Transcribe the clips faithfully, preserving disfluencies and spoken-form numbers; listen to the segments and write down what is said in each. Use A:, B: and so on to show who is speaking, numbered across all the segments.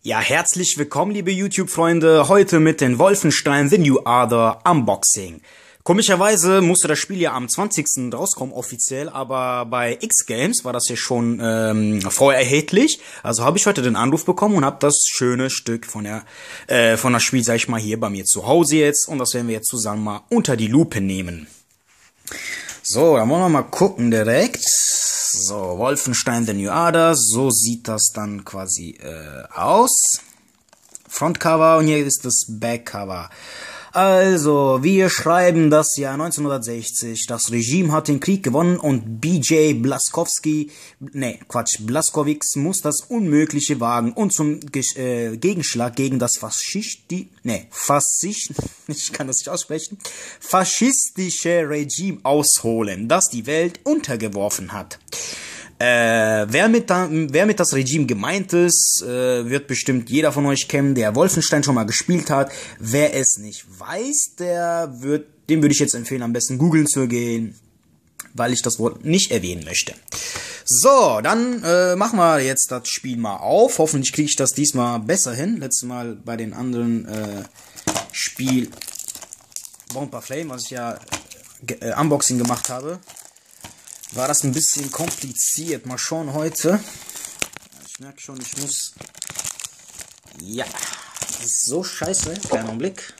A: Ja, herzlich willkommen, liebe YouTube-Freunde, heute mit den Wolfenstein The New Order Unboxing. Komischerweise musste das Spiel ja am zwanzigsten rauskommen offiziell, aber bei X-Games war das ja schon ähm, vorher erhältlich. Also habe ich heute den Anruf bekommen und habe das schöne Stück von der äh, von das Spiel, sag ich mal, hier bei mir zu Hause jetzt. Und das werden wir jetzt zusammen mal unter die Lupe nehmen. So, dann wollen wir mal gucken direkt. So, Wolfenstein The New Order, so sieht das dann quasi äh, aus. Frontcover und hier ist das Backcover. Also, wir schreiben das Jahr neunzehnhundertsechzig. Das Regime hat den Krieg gewonnen und B J Blazkowski, nee, Quatsch, Blazkowicz muss das Unmögliche wagen und zum äh, Gegenschlag gegen das Faschisti, nee, Faschist, ich kann das nicht aussprechen, faschistische Regime ausholen, das die Welt untergeworfen hat. Äh, wer mit, da, wer mit das Regime gemeint ist, äh, wird bestimmt jeder von euch kennen, der Wolfenstein schon mal gespielt hat. Wer es nicht weiß, der wird, dem würde ich jetzt empfehlen, am besten googeln zu gehen, weil ich das Wort nicht erwähnen möchte. So, dann äh, machen wir jetzt das Spiel mal auf. Hoffentlich kriege ich das diesmal besser hin. Letztes Mal bei den anderen äh, Spiel Bound by Flame, was ich ja äh, Unboxing gemacht habe, war das ein bisschen kompliziert. Mal schauen heute. Ich merke schon, ich muss... Ja, das ist so scheiße. Kleinen Augenblick.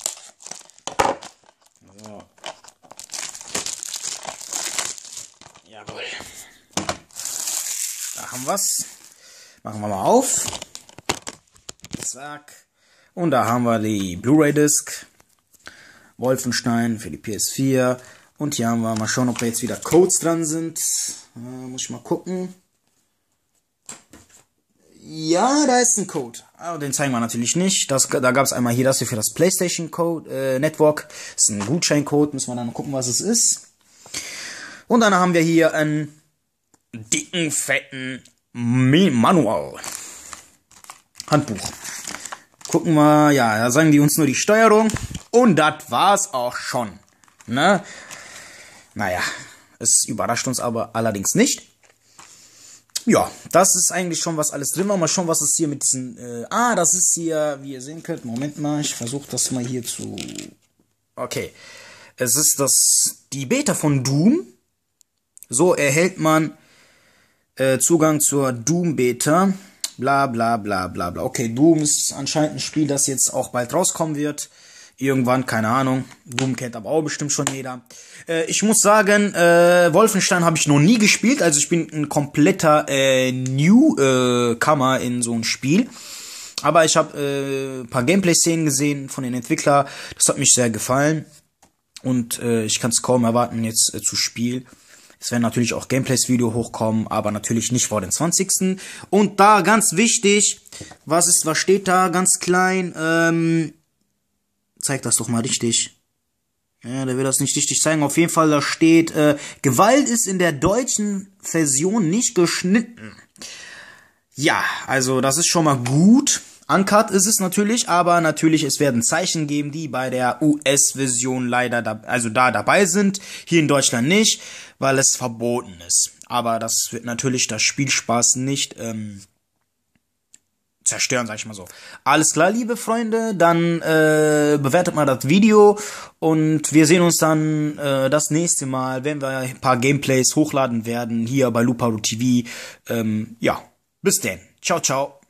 A: So. Jawohl. Da haben wir's. Machen wir mal auf. Zack. Und da haben wir die Blu-ray-Disc. Wolfenstein für die P S vier. Und hier haben wir, mal schauen, ob da jetzt wieder Codes dran sind. Äh, muss ich mal gucken. Ja, da ist ein Code. Aber den zeigen wir natürlich nicht. Das, da gab es einmal hier das hier für das PlayStation Code äh, Network. Das ist ein Gutscheincode. Müssen wir dann gucken, was es ist. Und dann haben wir hier einen dicken, fetten Manual. Handbuch. Gucken wir, ja, da sagen die uns nur die Steuerung. Und das war's auch schon. Ne? Naja, es überrascht uns aber allerdings nicht. Ja, das ist eigentlich schon, was alles drin war. Mal schauen, was es hier mit diesen... Äh, ah, das ist hier, wie ihr sehen könnt. Moment mal, ich versuche das mal hier zu... Okay, es ist das die Beta von Doom. So erhält man äh, Zugang zur Doom-Beta. Bla bla bla bla bla. Okay, Doom ist anscheinend ein Spiel, das jetzt auch bald rauskommen wird. Irgendwann, keine Ahnung. Doom kennt aber auch bestimmt schon jeder. Äh, ich muss sagen, äh, Wolfenstein habe ich noch nie gespielt. Also ich bin ein kompletter äh, Newcomer äh, in so ein Spiel. Aber ich habe äh, ein paar Gameplay-Szenen gesehen von den Entwicklern. Das hat mich sehr gefallen. Und äh, ich kann es kaum erwarten, jetzt äh, zu spielen. Es werden natürlich auch Gameplays-Video hochkommen, aber natürlich nicht vor den zwanzigsten Und da ganz wichtig, was ist, was steht da ganz klein? Ähm... Zeig das doch mal richtig. Ja, der will das nicht richtig zeigen. Auf jeden Fall, da steht, äh, Gewalt ist in der deutschen Version nicht geschnitten. Ja, also das ist schon mal gut. Uncut ist es natürlich, aber natürlich, es werden Zeichen geben, die bei der U S-Version leider, da, also da dabei sind. Hier in Deutschland nicht, weil es verboten ist. Aber das wird natürlich das Spielspaß nicht, ähm, zerstören, sag ich mal so. Alles klar, liebe Freunde, dann äh, bewertet mal das Video und wir sehen uns dann äh, das nächste Mal, wenn wir ein paar Gameplays hochladen werden, hier bei Luparu T V. Ähm, ja, bis denn. Ciao, ciao.